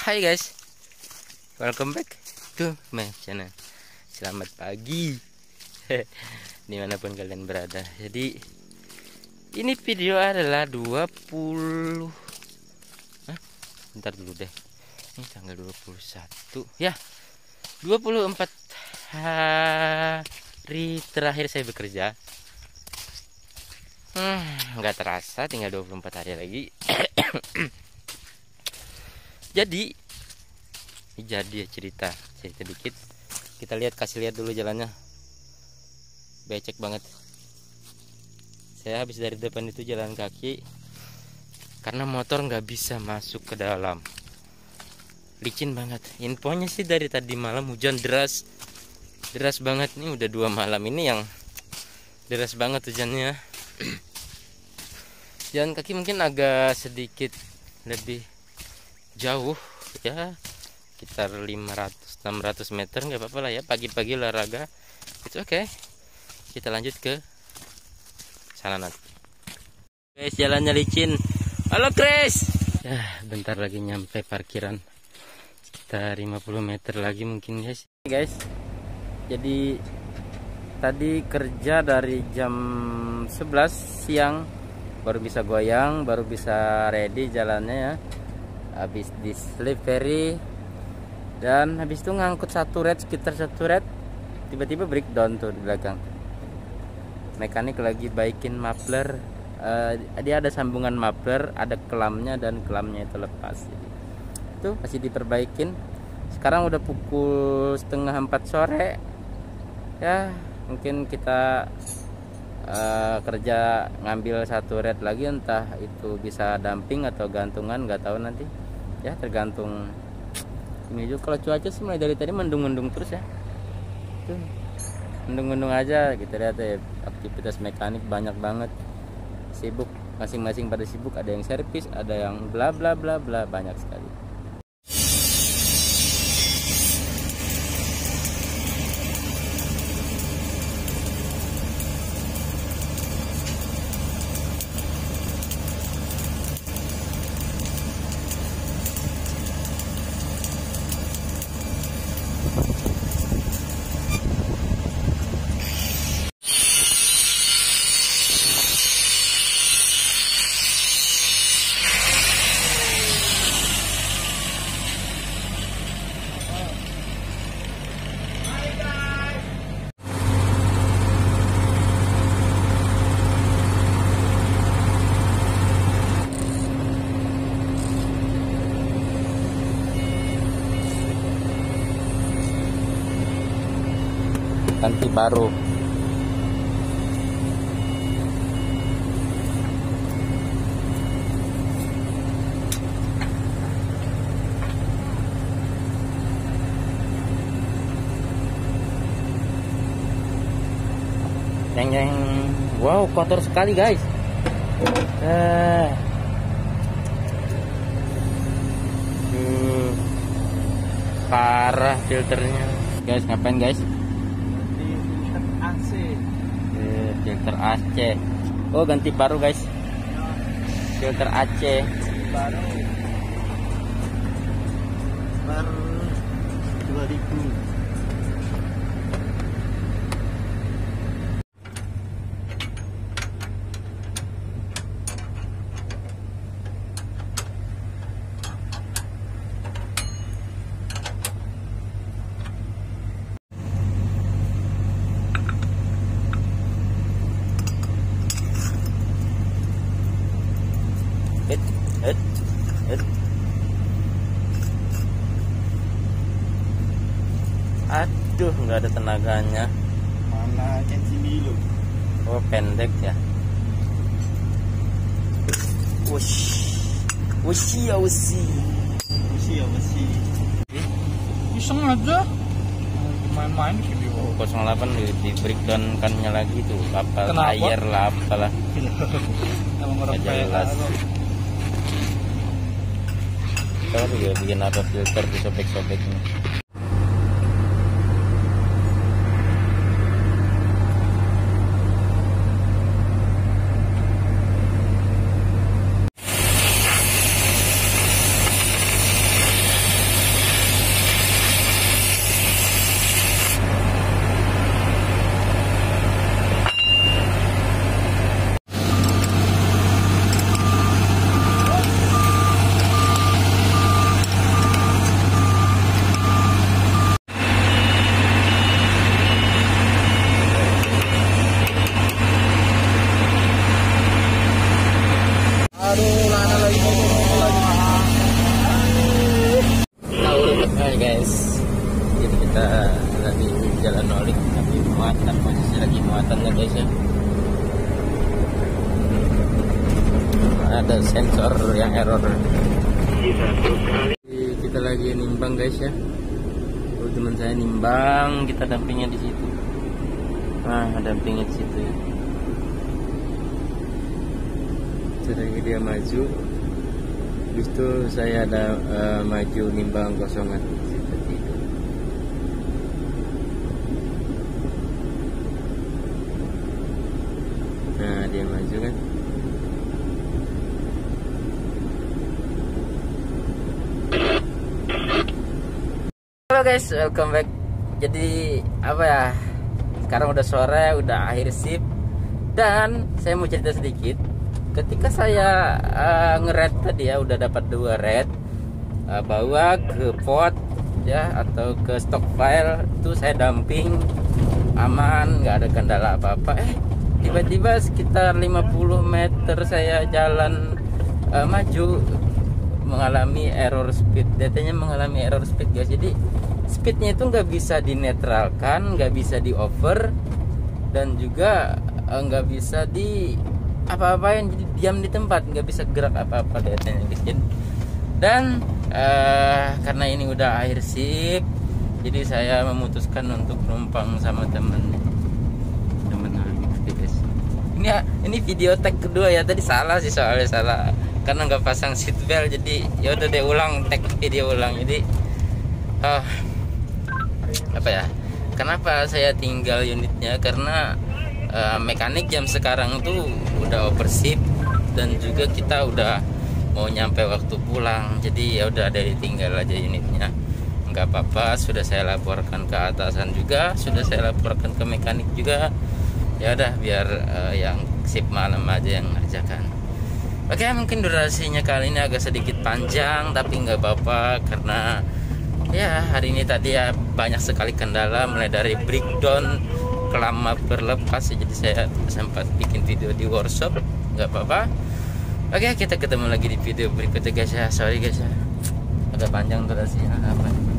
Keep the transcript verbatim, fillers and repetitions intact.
Hai guys, welcome back to my channel. Selamat pagi dimanapun kalian berada. Jadi ini video adalah dua puluh Hah? Bentar dulu deh. Ini tanggal dua puluh satu ya, dua puluh empat hari terakhir saya bekerja. Hmm, nggak terasa tinggal dua puluh empat hari lagi. Jadi jadi ya cerita cerita dikit. Kita lihat, kasih lihat dulu jalannya. Becek banget. Saya habis dari depan itu jalan kaki karena motor nggak bisa masuk ke dalam. Licin banget. Infonya sih dari tadi malam hujan deras, deras banget. Ini udah dua malam ini yang deras banget hujannya. Jalan kaki mungkin agak sedikit lebih jauh ya, sekitar lima ratus enam ratus meter, nggak apa-apa lah ya, pagi-pagi olahraga itu oke. Okay. Kita lanjut ke sana nanti. Guys, jalannya licin. Halo Chris. Ya, bentar lagi nyampe parkiran, sekitar lima puluh meter lagi mungkin guys. Guys, jadi tadi kerja dari jam sebelas siang baru bisa goyang, baru bisa ready jalannya ya. Habis di delivery dan habis itu ngangkut satu red, sekitar satu red, tiba-tiba breakdown tuh di belakang. Mekanik lagi baikin muffler, uh, dia ada sambungan muffler, ada kelamnya dan kelamnya itu lepas. Jadi, itu masih diperbaikin. Sekarang udah pukul setengah empat sore ya, mungkin kita uh, kerja ngambil satu red lagi, entah itu bisa damping atau gantungan, nggak tahu nanti ya, tergantung ini juga. Kalau cuaca sih mulai dari tadi mendung-mendung terus ya, tuh mendung-mendung aja. Kita lihat ya, aktivitas mekanik banyak banget, sibuk, masing-masing pada sibuk, ada yang servis, ada yang bla bla bla bla, banyak sekali. Ganti baru. Yang yang wow, kotor sekali guys. Eh. Uh, parah filternya. Guys, ngapain guys? A C. Eh, filter A C. Oh, ganti baru guys. Filter A C Baru. Baru dua ribu. Et, et, et. Aduh, nggak ada tenaganya. Mana Kensimilo? Oh, pendek ya. Wush, wushi ya wushi. Masih ya masih. Iseng aja. Main-main di video. Oh, nol delapan di, di breakdown kannya lagi tuh. Apa Kenapa? air lah, apalah. Emang orang Nggak jelas. Tahu juga bikin apa filter disobek-sobeknya. sensor yang error. Kita lagi nimbang guys ya. Oh, teman saya nimbang, kita dampingnya di situ. Nah, dampingnya di situ ya. Sedang dia maju. Habis itu saya ada uh, maju nimbang kosongan seperti itu. Nah, dia maju kan. Halo guys, welcome back. Jadi apa ya? Sekarang udah sore, udah akhir shift. Dan saya mau cerita sedikit. Ketika saya uh, nge-red tadi ya, udah dapat dua red, uh, bawa ke pot ya atau ke stock file, itu saya dumping aman, nggak ada kendala apa-apa. Eh tiba-tiba sekitar lima puluh meter saya jalan uh, maju mengalami error speed. Datanya mengalami error speed guys. Jadi speednya itu nggak bisa dinetralkan, nggak bisa di over, dan juga nggak uh, bisa di apa-apain, jadi diam di tempat, nggak bisa gerak apa-apa datanya guys. Dan uh, karena ini udah akhir shift, jadi saya memutuskan untuk numpang sama temen temen guys. Ini ini video tag kedua ya, tadi salah sih soalnya salah karena nggak pasang seat belt, jadi ya udah deh ulang tag video ulang. Jadi uh, apa ya? Kenapa saya tinggal unitnya? Karena Uh, mekanik jam sekarang tuh udah overshift dan juga kita udah mau nyampe waktu pulang, jadi ya udah ada ditinggal aja unitnya. Nggak apa-apa, sudah saya laporkan ke atasan juga, sudah saya laporkan ke mekanik juga. Ya udah biar uh, yang shift malam aja yang ngerjakan. Oke, mungkin durasinya kali ini agak sedikit panjang, tapi nggak apa-apa karena ya hari ini tadi ya banyak sekali kendala, mulai dari breakdown, kelama berlepas, jadi saya sempat bikin video di workshop. Nggak apa-apa. Oke, kita ketemu lagi di video berikutnya guys ya. Sorry guys ya, agak panjang durasinya apa